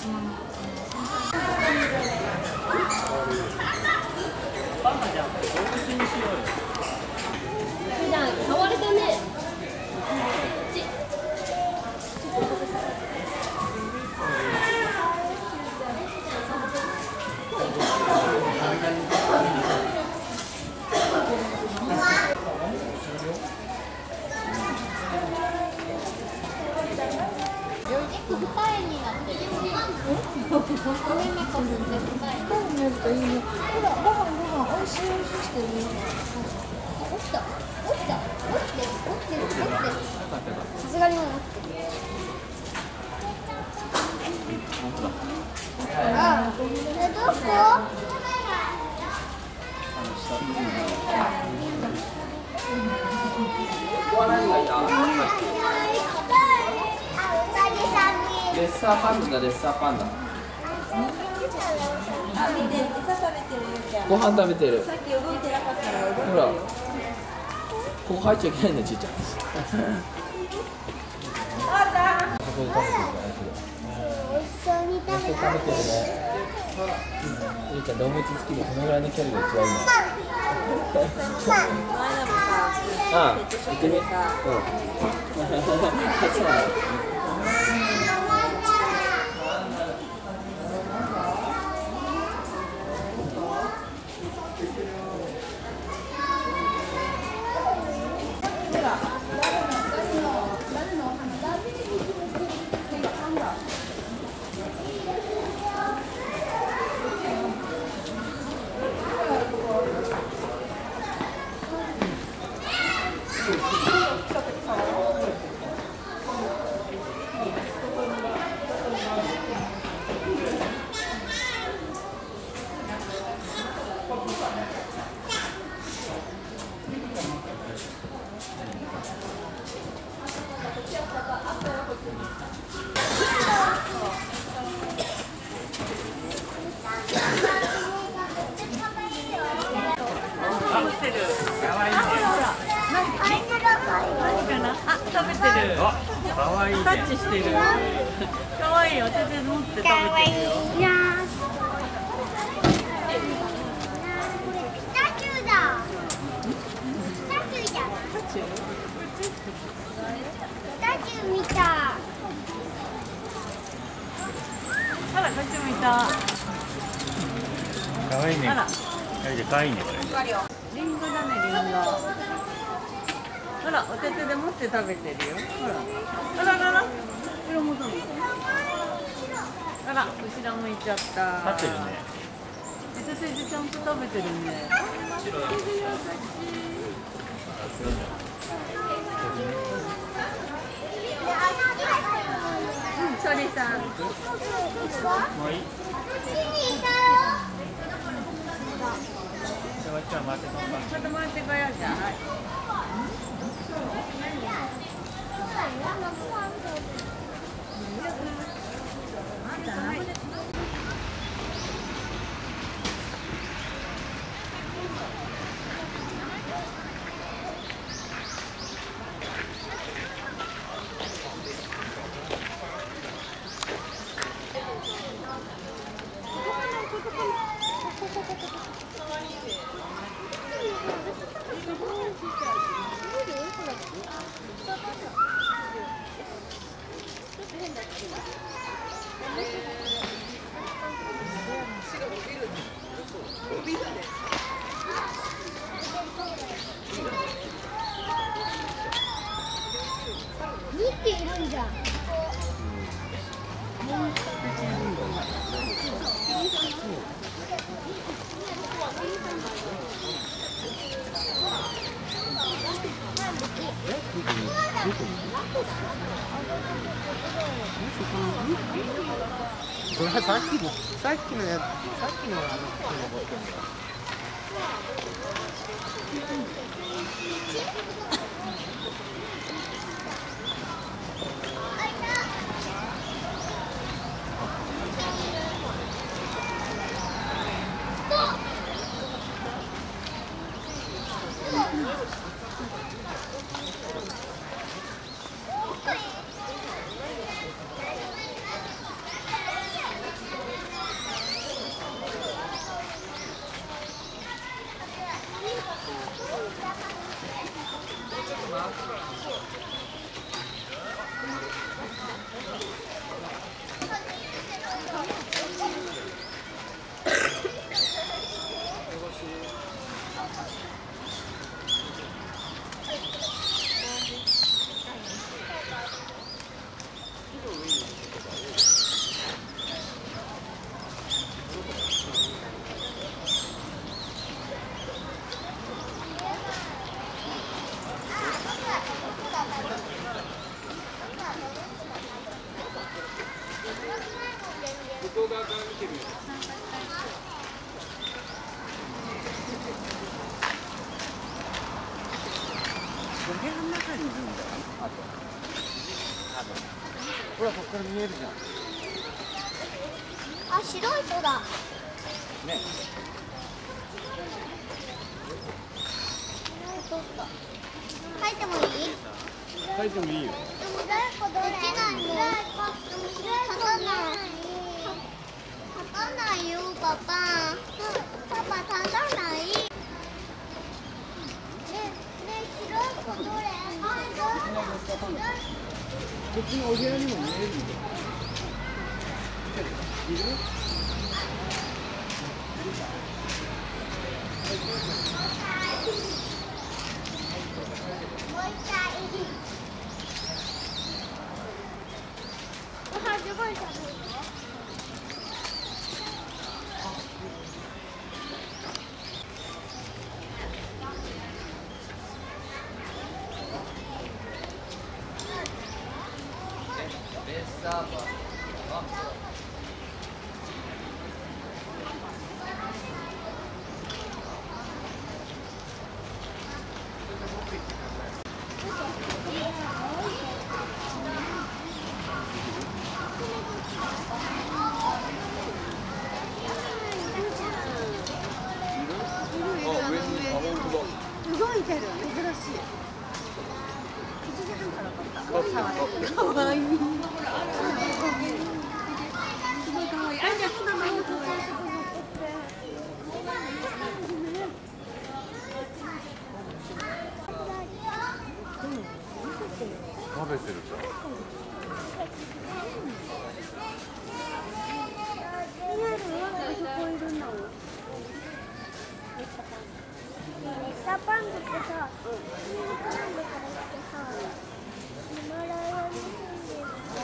バナナじゃん、動物にしようよ。 じゃあ買われたね。 二重になってる。上目かぶって二重になるといいね。ほら、ご飯美味しいしてるよ。落ちた落ちてる。さすがにもう落ちてる。あ、どこ？ レッサーパンダだ、レッサーパンダ。ご飯食べてる。さっき動いてなかったら動いてるよ。ほら、ここ入っちゃいけないんだよ、ちいちゃん。 一緒に食べてるね。 ゆうちゃん動物好きでこのぐらいの距離が一番いいな。ああ、行ってみ。うん。そうなの。 かわいいね。タッチしてる。かわいい。お手で持って食べてるよ。 かわいいな。ピカチュウだ。ピカチュウじゃん。ピカチュウ見た。 あら、こっちもいた。 かわいいね。 あら、 かわいいね、これ。 リンゴだね、リンゴ。ほら、お手手で持って食べてるよ。ほら。あららら。後ろ戻る。あら、後ろ向いちゃった。 立ってるね。 お手手でちゃんと食べてるね。ソリさん。 もういい。こっちは待ってとか。 ちょっと待ってこようじゃん。はい。 2匹いるんじゃん。 これさっきのやつ、さっきの登ってんの。 こ向こう側から見てみよう。この部屋の中にいるんだよ。あと。ほら、ここから見えるじゃん。 あ、白い子だ。 ね。 書いてもいい？ 書いてもいいよ。 でもできないもん。書かない。書かないよ、パパ。パパ書かない。ね、白い子どれ？ こっちのお部屋にも見えるんだよ。いる？ もう一回。すごい寒いよ。 動いてる、珍しい。1時半から買った。かわいい。すごいかわいい。あ、じゃあ、今の食べてるじゃん。 パンダってさ、パンダからしてさ、ヒマラヤに住んで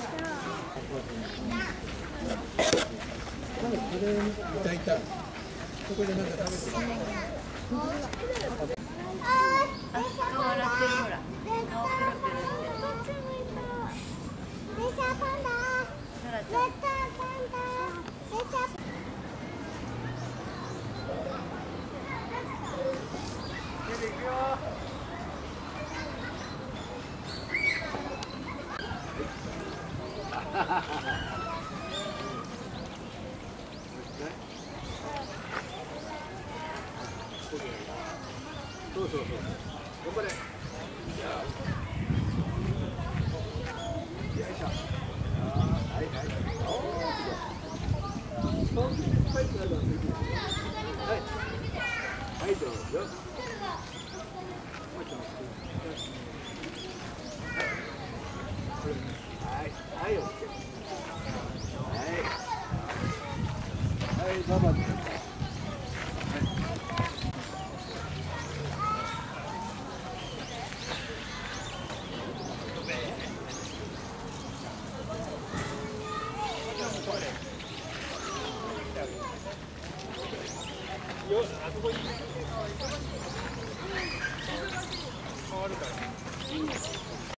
るいた。ここでなんか食べてる。 笑ってる、ほら。顔くるくる。 レッサーパンダ。レッサーパンダ。レッサー。 出ていくよ。そうそうそう。頑張れ。よいしょ。はいはい。はい、どうぞ。はい、はい、オッケー。はい。はい、頑張ってください。よ、あそこに。回るから。